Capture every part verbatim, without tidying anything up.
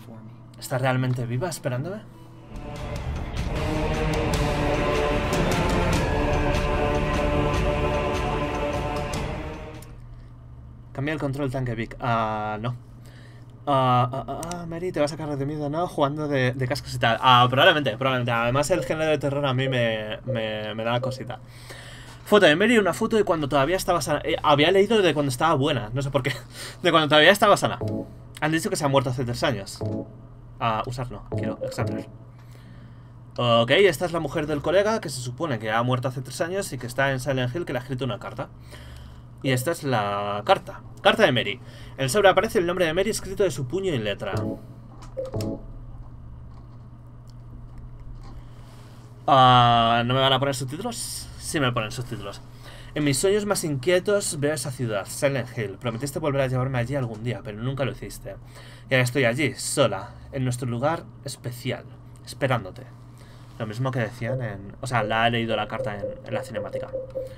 ¿Está realmente viva esperándome? Cambia el control tanque Vic. Ah, uh, no. Ah, uh, ah, uh, ah, uh, Mary, te vas a sacar de miedo, ¿no? Jugando de, de cascos y tal. Ah, uh, probablemente, probablemente. Además, el género de terror a mí me, me, me da cosita. Foto de Mary, una foto de cuando todavía estaba sana. Eh, había leído de cuando estaba buena, no sé por qué. De cuando todavía estaba sana. Han dicho que se ha muerto hace tres años. Ah, uh, usar no, quiero examinar. Ok, esta es la mujer del colega que se supone que ha muerto hace tres años y que está en Silent Hill, que le ha escrito una carta. Y esta es la carta. Carta de Mary. En el sobre aparece el nombre de Mary escrito de su puño y letra. Uh, ¿No me van a poner subtítulos? Sí me ponen subtítulos. En mis sueños más inquietos veo esa ciudad, Silent Hill. Prometiste volver a llevarme allí algún día, pero nunca lo hiciste. Y ahora estoy allí, sola, en nuestro lugar especial, esperándote. Lo mismo que decían en... O sea, la he leído la carta en, en la cinemática.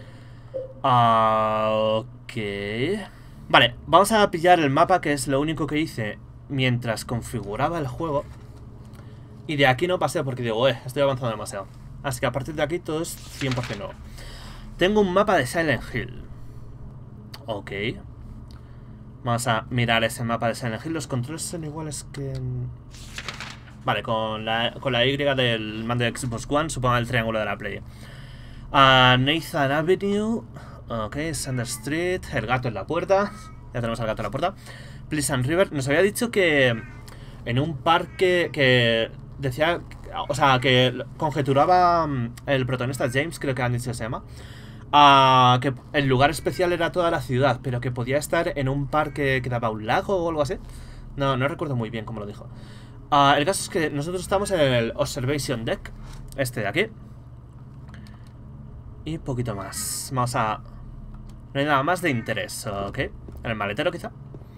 Uh, ok. Vale, vamos a pillar el mapa, que es lo único que hice mientras configuraba el juego. Y de aquí no pasé porque digo, eh, estoy avanzando demasiado. Así que a partir de aquí todo es cien por cien nuevo. Tengo un mapa de Silent Hill. Ok. Vamos a mirar ese mapa de Silent Hill. Los controles son iguales que en... Vale, con la, con la Y del mando de Xbox One, supongo el triángulo de la Play. Uh, Nathan Avenue. Ok, Sander Street. El gato en la puerta. Ya tenemos al gato en la puerta. Pleasant River. Nos había dicho que en un parque que decía... O sea, que conjeturaba el protagonista James, creo que han dicho que se llama. Uh, que el lugar especial era toda la ciudad, pero que podía estar en un parque que daba un lago o algo así. No, no recuerdo muy bien cómo lo dijo. Uh, el caso es que nosotros estamos en el Observation Deck, este de aquí. Y poquito más. Vamos a... No hay nada más de interés, ok. En el maletero quizá.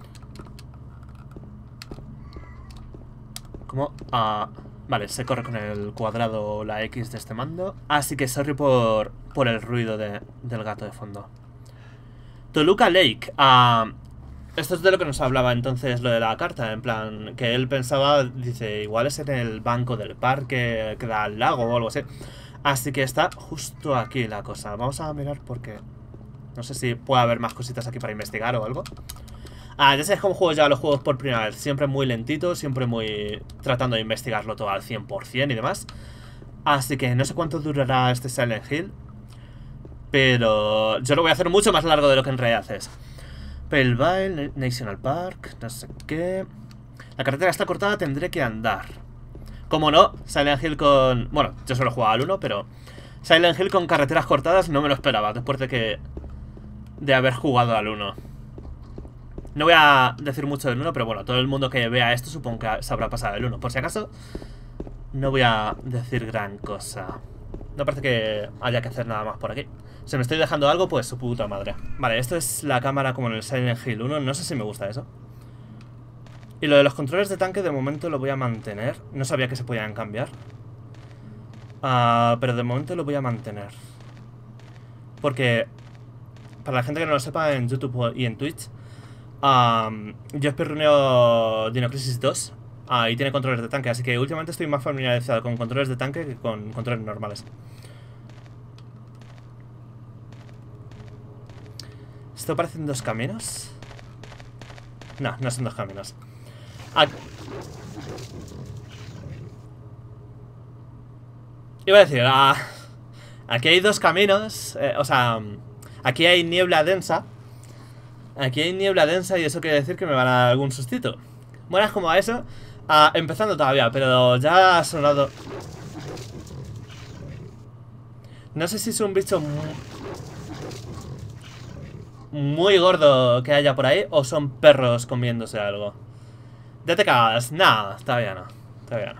¿Cómo? Uh, vale, se corre con el cuadrado o la X de este mando. Así que sorry por, por el ruido de, del gato de fondo. Toluca Lake. Uh, esto es de lo que nos hablaba entonces lo de la carta. En plan, que él pensaba, dice, igual es en el banco del parque que da al lago o algo así. Así que está justo aquí la cosa. Vamos a mirar porque... No sé si puede haber más cositas aquí para investigar o algo. Ah, ya sabes cómo juego ya los juegos por primera vez. Siempre muy lentito, siempre muy... Tratando de investigarlo todo al cien por cien y demás. Así que no sé cuánto durará este Silent Hill. Pero yo lo voy a hacer mucho más largo de lo que en realidad es. Pelville, National Park, no sé qué... La carretera está cortada, tendré que andar. Como no, Silent Hill con... Bueno, yo solo he jugado al uno, pero... Silent Hill con carreteras cortadas no me lo esperaba. Después de que... De haber jugado al uno. No voy a decir mucho del uno, pero bueno, todo el mundo que vea esto supongo que se habrá pasado el uno. Por si acaso, no voy a decir gran cosa. No parece que haya que hacer nada más por aquí. Si me estoy dejando algo, pues su puta madre. Vale, esto es la cámara como en el Silent Hill uno. No sé si me gusta eso. Y lo de los controles de tanque de momento lo voy a mantener. No sabía que se podían cambiar. Uh, pero de momento lo voy a mantener. Porque, para la gente que no lo sepa, en YouTube y en Twitch, um, yo espirruneo Dino Crisis dos uh, y tiene controles de tanque. Así que últimamente estoy más familiarizado con controles de tanque que con controles normales. ¿Esto parecen dos caminos? No, no son dos caminos. Ah, iba a decir, ah, aquí hay dos caminos, eh, o sea, aquí hay niebla densa. Aquí hay niebla densa y eso quiere decir que me van a dar algún sustito. Bueno, es como a eso, ah, empezando todavía, pero ya ha sonado. No sé si es un bicho muy, muy gordo que haya por ahí o son perros comiéndose algo. Ya te cagas, nada, todavía no, todavía no.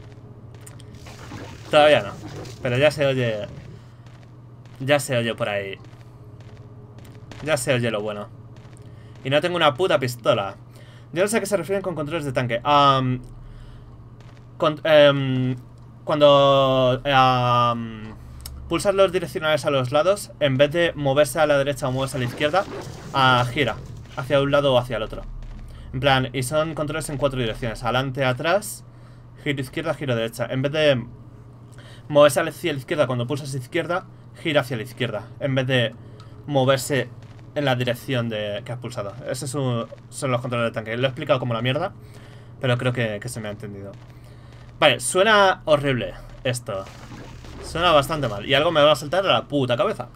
Todavía no, pero ya se oye. Ya se oye por ahí. Ya se oye lo bueno. Y no tengo una puta pistola. Yo no sé a qué se refieren con controles de tanque. um, con, um, Cuando um, pulsas los direccionales a los lados, en vez de moverse a la derecha o moverse a la izquierda, uh, gira hacia un lado o hacia el otro. En plan, y son controles en cuatro direcciones. Adelante, atrás, giro izquierda, giro derecha. En vez de moverse hacia la izquierda cuando pulsas izquierda, gira hacia la izquierda. En vez de moverse en la dirección de que has pulsado. Esos son los controles de tanque. Lo he explicado como la mierda, pero creo que, que se me ha entendido. Vale, suena horrible esto. Suena bastante mal. Y algo me va a saltar a la puta cabeza.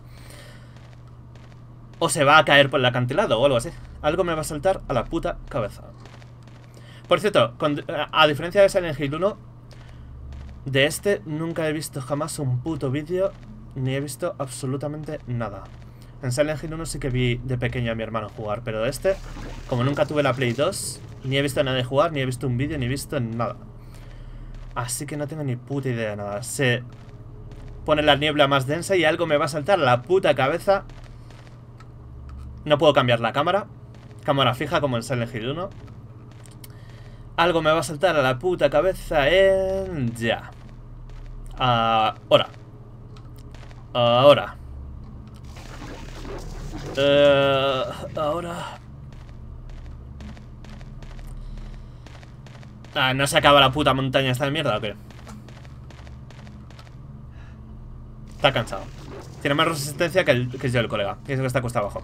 O se va a caer por el acantilado o algo así. Algo me va a saltar a la puta cabeza. Por cierto, con, a diferencia de Silent Hill uno, de este nunca he visto jamás un puto vídeo, ni he visto absolutamente nada. En Silent Hill uno sí que vi de pequeño a mi hermano jugar, pero de este, como nunca tuve la Play dos, ni he visto a nadie jugar, ni he visto un vídeo, ni he visto nada. Así que no tengo ni puta idea de nada. Se pone la niebla más densa y algo me va a saltar a la puta cabeza. No puedo cambiar la cámara. Cámara fija como en Silent Hill uno. Algo me va a saltar a la puta cabeza en... ya. Ahora. Ahora. Uh, ahora. Ah, ¿no se acaba la puta montaña esta de mierda o qué? Está cansado. Tiene más resistencia que, el, que yo el colega. Y eso que está cuesta abajo.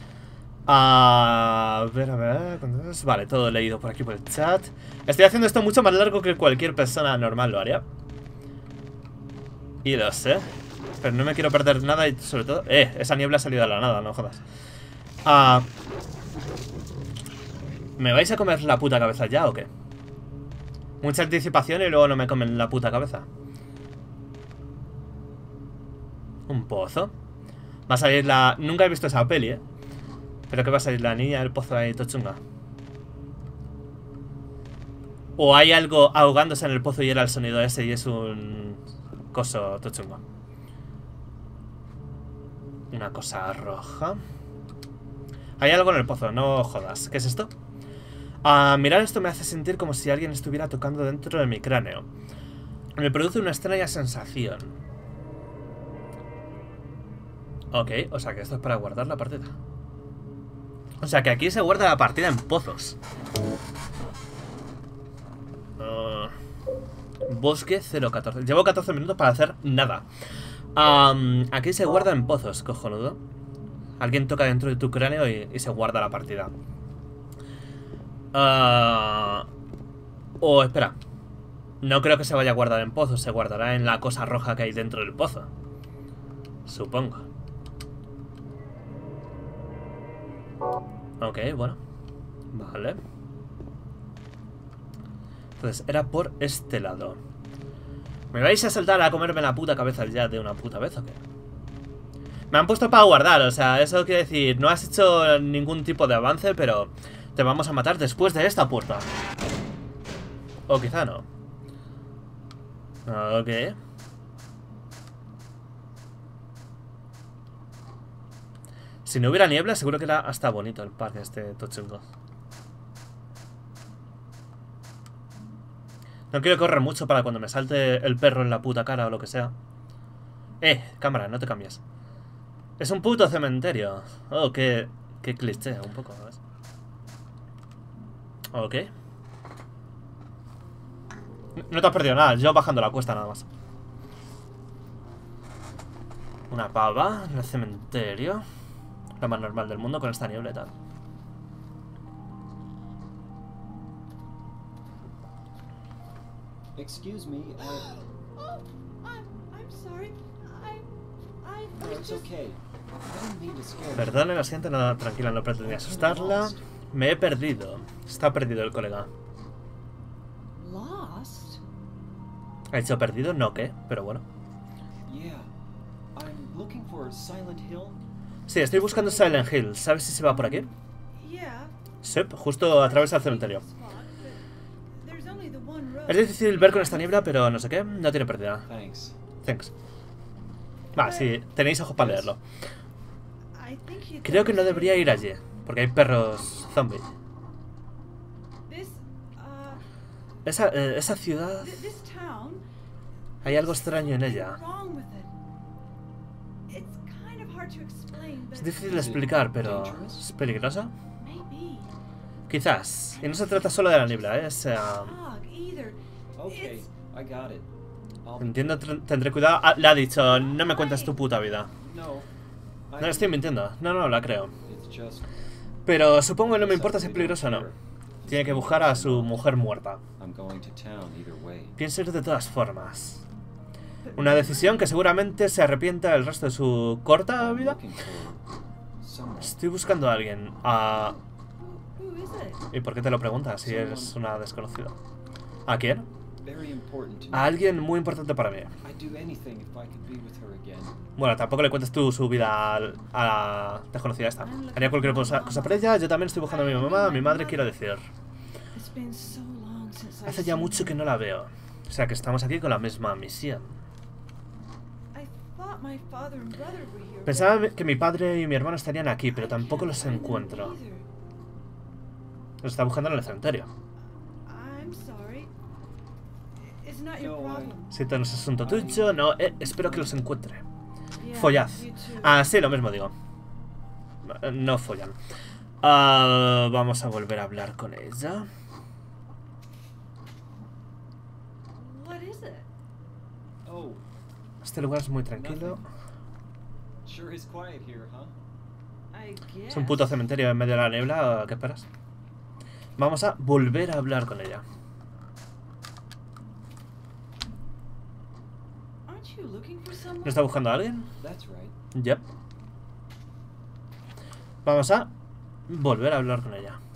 A ver, a ver. Vale, todo leído por aquí por el chat. Estoy haciendo esto mucho más largo que cualquier persona normal lo haría. Y lo sé. Pero no me quiero perder nada y sobre todo... Eh, esa niebla ha salido de la nada, no jodas. Ah... ¿Me vais a comer la puta cabeza ya o qué? Mucha anticipación y luego no me comen la puta cabeza. Un pozo. Va a salir la... Nunca he visto esa peli, eh. Pero que va a salir la niña del pozo ahí tochunga. O hay algo ahogándose en el pozo y era el sonido ese y es un... coso tochungo. Una cosa roja. Hay algo en el pozo, no jodas. ¿Qué es esto? Ah, mirar esto me hace sentir como si alguien estuviera tocando dentro de mi cráneo. Me produce una extraña sensación. Ok, o sea que esto es para guardar la partida. O sea que aquí se guarda la partida en pozos. Uh, bosque cero catorce. Llevo catorce minutos para hacer nada. Um, aquí se guarda en pozos, cojonudo. Alguien toca dentro de tu cráneo y, y se guarda la partida. Uh, oh, espera. No creo que se vaya a guardar en pozos. Se guardará en la cosa roja que hay dentro del pozo. Supongo. Ok, bueno. Vale. Entonces, era por este lado. ¿Me vais a saltar a comerme la puta cabeza ya de una puta vez o qué? Me han puesto para guardar, o sea, eso quiere decir, no has hecho ningún tipo de avance, pero te vamos a matar después de esta puerta. O quizá no. Ok. Si no hubiera niebla, seguro que era hasta bonito el parque este tochungo. No quiero correr mucho para cuando me salte el perro en la puta cara o lo que sea. Eh, cámara, no te cambies. Es un puto cementerio. Oh, qué, qué cliché, un poco, ¿sabes? Ok. No te has perdido nada, yo bajando la cuesta nada más. Una pava en el cementerio. Lo más normal del mundo con esta niebla y tal. Excuse me, I... Oh, I'm, I'm sorry. I, I No, was it's just... okay. I didn't mean to scare you. Perdone, la siento, no, tranquila, no pretendía asustarla. Me he perdido. Está perdido el colega. Lost? ¿Ha dicho perdido? No, ¿qué? Pero bueno. Yeah, I'm looking for Silent Hill. Sí, estoy buscando Silent Hill. ¿Sabes si se va por aquí? Yeah. Sí, justo atraviesa el cementerio. Spot, but there's only the one road. Es difícil ver con esta niebla, pero no sé qué. No tiene pérdida. Thanks. Thanks. Va, sí, tenéis ojos para leerlo. I think you'd Creo que no better debería stay- ir allí, porque hay perros zombies. This, uh, Esa, eh, esa ciudad... th- this town. Hay algo extraño en something ella. wrong with it. It's kind of hard to explain, but Es difícil de explicar, pero... ¿Es peligrosa? maybe. Quizás. Y no se trata solo de la niebla, ¿eh? Es, uh, fog either. Okay, It's I got it. I'll be- entiendo, tr- tendré cuidado. Ah, le ha dicho, no me cuentes tu puta vida. No. I- No estoy mintiendo. No, no, la creo. It's just Pero supongo que no me importa si es peligroso o no. Tiene que buscar a su mujer muerta. I'm going to town either way. Pienso ir de todas formas. Una decisión que seguramente se arrepienta el resto de su corta I'm vida. looking for someone. Estoy buscando a alguien. Ah, who, who is it? ¿y por qué te lo preguntas si eres una desconocida? ¿A quién? Very important to me. A alguien muy importante para mí. I'd do anything if I could be with her again. Bueno, tampoco le cuentes tú su vida al- a la desconocida esta. Haría cualquier cosa, cosa por ella. Yo también estoy buscando a mi mamá, a mi madre, quiero decir. It's been so long since I've Hace ya seen mucho her. que no la veo. O sea que estamos aquí con la misma misión. I thought my father and brother were here, but Pensaba que mi padre y mi hermano estarían aquí, pero I tampoco can't los find them encuentro. either. Los está buscando en el cementerio. I'm sorry. It's not your No, I- problem. Si esto no es asunto tuyo, no, eh, espero que los encuentre. Yeah, Follad. you too. Ah, sí, lo mismo digo. No, no follan. Ah, vamos a volver a hablar con ella. What is it? Oh, Este lugar es muy tranquilo. sure is quiet here, huh? I guess. Es un puto cementerio en medio de la niebla. ¿Qué esperas? Vamos a volver a hablar con ella. Aren't you looking for someone? ¿No está buscando a alguien? That's right. Yep. Vamos a volver a hablar con ella.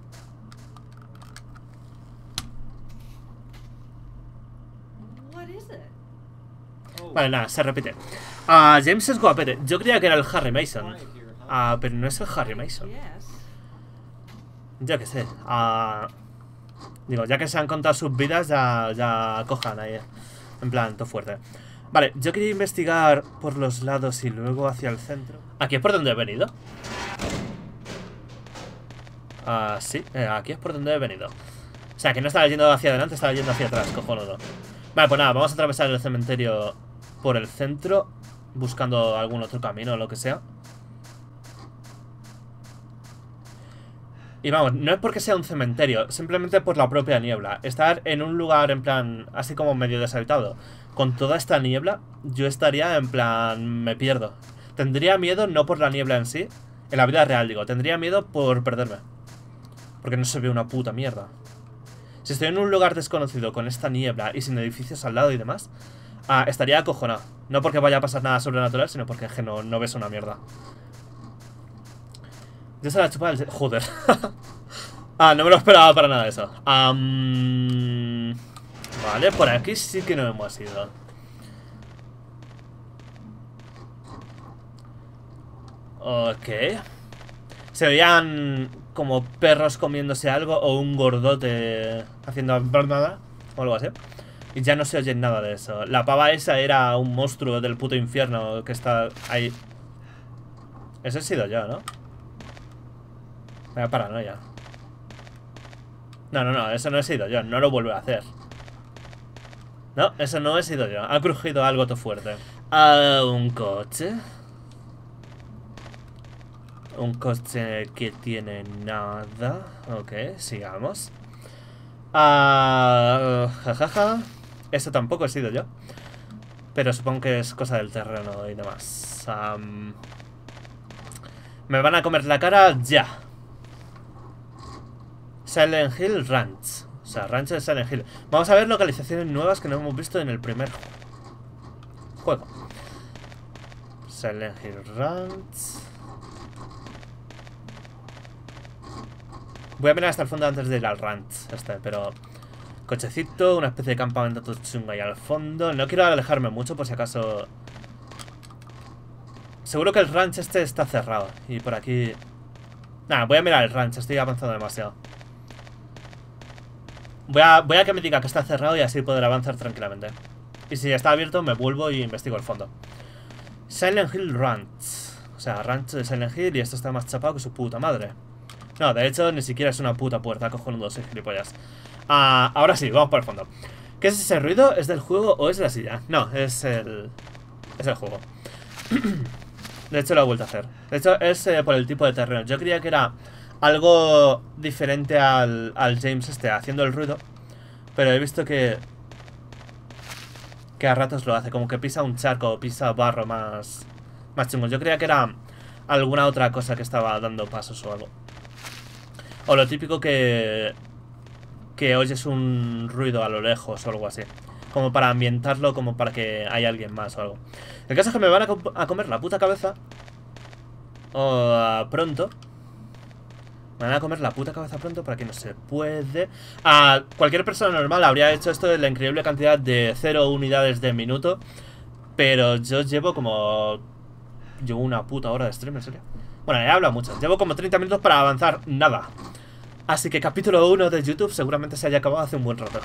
What is it? Oh, Vale, nada, se repite. Ah, James es guapete. Yo creía que era el Harry Mason. quiet here, huh? Ah, pero no es el Harry Mason. Yes. Yo qué sé. Ah, digo, ya que se han contado sus vidas, ya, ya cojan ahí. En plan, todo fuerte. Vale, yo quería investigar por los lados y luego hacia el centro. ¿Aquí es por donde he venido? Ah, sí, eh, aquí es por donde he venido. O sea, que no estaba yendo hacia adelante, estaba yendo hacia atrás, cojonudo. Vale, pues nada, vamos a atravesar el cementerio por el centro, buscando algún otro camino o lo que sea. Y vamos, no es porque sea un cementerio, simplemente por la propia niebla. Estar en un lugar en plan, así como medio deshabitado, con toda esta niebla, yo estaría en plan, me pierdo. Tendría miedo no por la niebla en sí, en la vida real digo, tendría miedo por perderme. Porque no se ve una puta mierda. Si estoy en un lugar desconocido con esta niebla y sin edificios al lado y demás, ah, estaría acojonado. No porque vaya a pasar nada sobrenatural, sino porque es que no, no ves una mierda. Ya se la chupa el... Joder. Ah, no me lo esperaba para nada eso. Am, Vale, por aquí sí que no hemos ido. Ok. Se veían como perros comiéndose algo o un gordote haciendo nada o algo así. Y ya no se oye nada de eso. La pava esa era un monstruo del puto infierno que está ahí. Ese he sido yo, ¿no? Vaya paranoia. No, no, no, eso no he sido yo. No lo vuelvo a hacer. No, eso no he sido yo. Ha crujido algo todo fuerte. Ah, un coche. Un coche que tiene nada. Ok, sigamos. Ah, jajaja. Eso tampoco he sido yo. Pero supongo que es cosa del terreno y demás. Um, me van a comer la cara ya. Silent Hill Ranch. O sea, rancho de Silent Hill. Vamos a ver localizaciones nuevas que no hemos visto en el primer juego. Silent Hill Ranch. Voy a mirar hasta el fondo antes de ir al ranch este, pero... Cochecito, una especie de campamento todo chungo ahí al fondo. No quiero alejarme mucho por si acaso... Seguro que el ranch este está cerrado. Y por aquí... Nada, voy a mirar el ranch, estoy avanzando demasiado. Voy a, voy a que me diga que está cerrado y así poder avanzar tranquilamente. Y si está abierto me vuelvo y investigo el fondo. Silent Hill Ranch. O sea, rancho de Silent Hill y esto está más chapado que su puta madre. No, de hecho ni siquiera es una puta puerta, cojonudo, soy gilipollas. Ah, ahora sí, vamos por el fondo. ¿Qué es ese ruido? ¿Es del juego o es de la silla? No, es el... Es el juego. De hecho lo he vuelto a hacer. De hecho es eh, por el tipo de terreno. Yo creía que era algo diferente al, al James este haciendo el ruido. Pero he visto que que a ratos lo hace, como que pisa un charco o pisa barro más más chungo. Yo creía que era alguna otra cosa que estaba dando pasos o algo. O lo típico que que oyes un ruido a lo lejos o algo así, como para ambientarlo, como para que haya alguien más o algo. El caso es que me van a, co a comer la puta cabeza o, uh, pronto. Me van a comer la puta cabeza pronto para que no se puede. A cualquier persona normal habría hecho esto en la increíble cantidad de cero unidades de minuto. Pero yo llevo como... Llevo una puta hora de stream, en serio. Bueno, he hablado mucho. Llevo como treinta minutos para avanzar nada. Así que capítulo uno de YouTube seguramente se haya acabado hace un buen rato.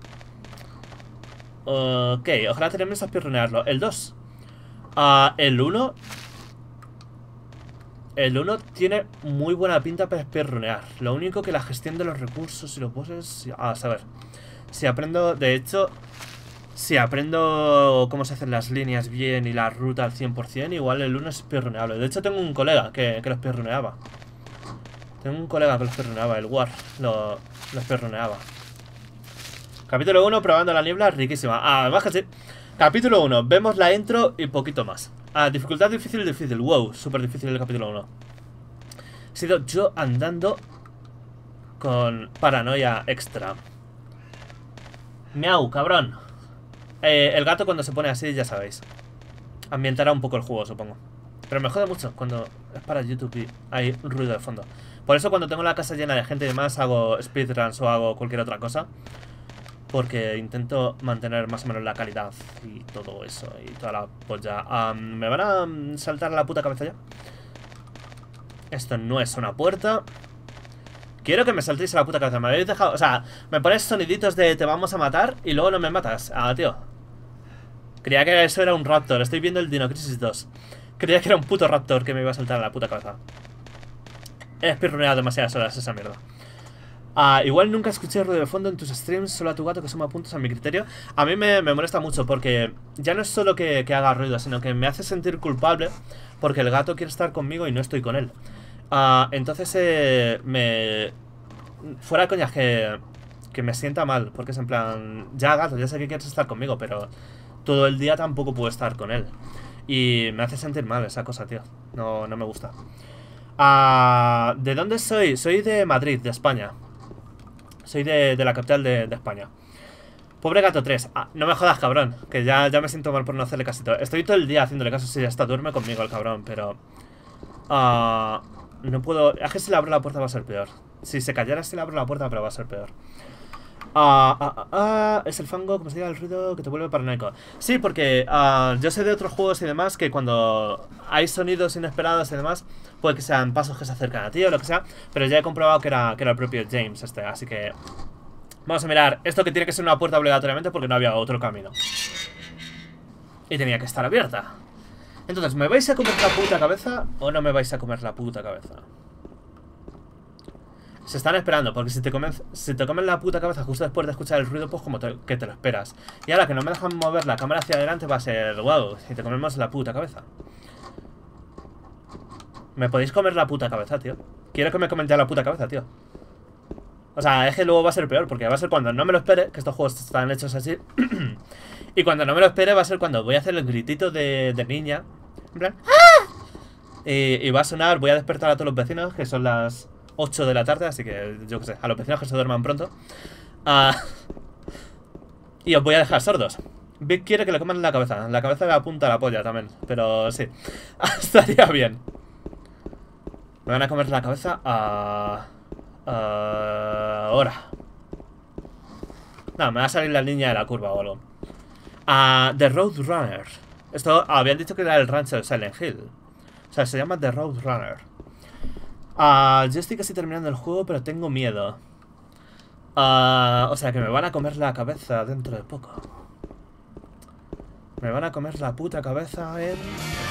Ok, ojalá tenemos a speedrunearlo. El dos. Uh, el uno... El uno tiene muy buena pinta para speedrunear. Lo único que la gestión de los recursos y los bosses... A saber. Si aprendo... De hecho... Si aprendo cómo se hacen las líneas bien y la ruta al cien por cien, igual el uno es speedruneable. De hecho tengo un colega que, que lo speedruneaba. Tengo un colega que lo speedruneaba. El War lo, lo speedruneaba. Capítulo uno, probando la niebla, riquísima. Ah, además que sí. Capítulo uno, vemos la intro y poquito más. Ah, dificultad difícil, difícil. Wow, súper difícil el capítulo uno. He sido yo andando con paranoia extra. Miau, cabrón. Eh, el gato cuando se pone así, ya sabéis. Ambientará un poco el juego, supongo. Pero me jode mucho cuando es para YouTube y hay ruido de fondo. Por eso cuando tengo la casa llena de gente y demás hago speedruns o hago cualquier otra cosa. Porque intento mantener más o menos la calidad y todo eso y toda la polla. Um, ¿Me van a saltar la puta cabeza ya? Esto no es una puerta. Quiero que me saltéis a la puta cabeza. Me habéis dejado... O sea, me pones soniditos de te vamos a matar y luego no me matas. Ah, tío. Creía que eso era un raptor. Estoy viendo el Dino Crisis dos. Creía que era un puto raptor que me iba a saltar a la puta cabeza. He speedruneado demasiadas horas esa mierda. Uh, igual nunca escuché ruido de fondo en tus streams, solo a tu gato que suma puntos a mi criterio. A mí me, me molesta mucho porque ya no es solo que, que haga ruido, sino que me hace sentir culpable porque el gato quiere estar conmigo y no estoy con él. Uh, entonces eh, me... Fuera de coñas que, que me sienta mal, porque es en plan... Ya gato, ya sé que quieres estar conmigo, pero todo el día tampoco puedo estar con él. Y me hace sentir mal esa cosa, tío. No, no me gusta. uh, ¿De dónde soy? Soy de Madrid, de España. Soy de, de la capital de, de España. Pobre gato tres. Ah, no me jodas, cabrón. Que ya, ya me siento mal por no hacerle casito. Estoy todo el día haciéndole caso. Si hasta duerme conmigo el cabrón, pero... Uh, no puedo... Es que si le abro la puerta va a ser peor. Si se callara si le abro la puerta, pero va a ser peor. Uh, uh, uh, uh, es el fango, como se diga, el ruido que te vuelve paranoico. Sí, porque uh, yo sé de otros juegos y demás que cuando hay sonidos inesperados y demás, puede que sean pasos que se acercan a ti o lo que sea, pero ya he comprobado que era, que era el propio James este, así que vamos a mirar esto, que tiene que ser una puerta obligatoriamente porque no había otro camino y tenía que estar abierta. Entonces, ¿me vais a comer la puta cabeza o no me vais a comer la puta cabeza? Se están esperando, porque si te comen, si te comen la puta cabeza justo después de escuchar el ruido, pues como te, que te lo esperas. Y ahora que no me dejan mover la cámara hacia adelante va a ser wow, si te comemos la puta cabeza. ¿Me podéis comer la puta cabeza, tío? Quiero que me comen ya la puta cabeza, tío. O sea, es que luego va a ser peor, porque va a ser cuando no me lo espere, que estos juegos están hechos así. Y cuando no me lo espere va a ser cuando voy a hacer el gritito de, de niña. En plan, ¡ah! Y, y va a sonar, voy a despertar a todos los vecinos, que son las ocho de la tarde, así que yo qué sé, a los vecinos que se duerman pronto. Uh, y os voy a dejar sordos. Vic quiere que le coman la cabeza. La cabeza le apunta a la polla también, pero sí. Estaría bien. Me van a comer la cabeza a... Uh, uh, ahora. No, me va a salir la línea de la curva o algo. Uh, The Roadrunner. Esto, habían dicho que era el rancho de Silent Hill. O sea, se llama The Roadrunner. Uh, yo estoy casi terminando el juego, pero tengo miedo. Uh, o sea, que me van a comer la cabeza dentro de poco. Me van a comer la puta cabeza en...